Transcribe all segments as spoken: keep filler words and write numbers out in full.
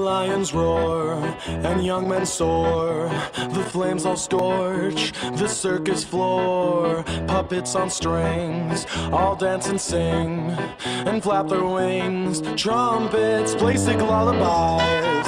lions roar, and young men soar. The flames all scorch the circus floor. Puppets on strings all dance and sing and flap their wings. Trumpets play sick lullabies.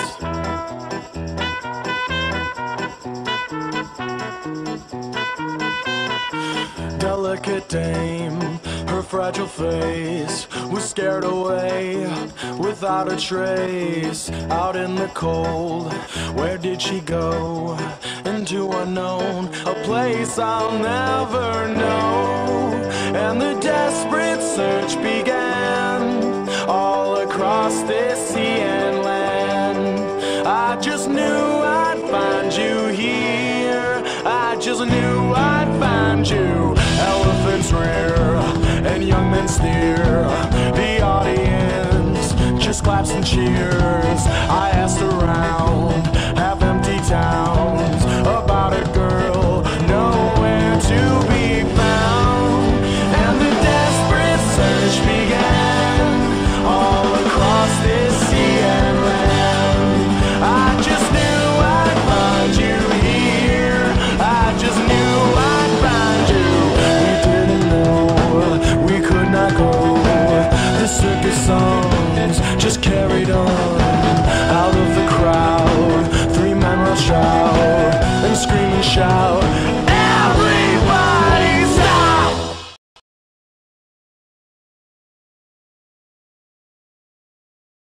Delicate dame, her fragile face was scared away without a trace. Out in the cold, where did she go? Into unknown, a place I'll never know. And the desperate search began all across this sea and land. I just knew I'd find you here. I just knew I'd find you. Elephants rear and young men steer. The audience just claps and cheers. I asked around